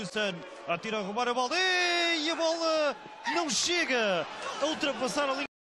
Alisson. Atira o Romario Baldé e a bola não chega a ultrapassar a linha.